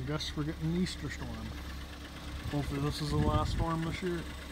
guess we're getting an Easter storm. Hopefully this is the last storm this year.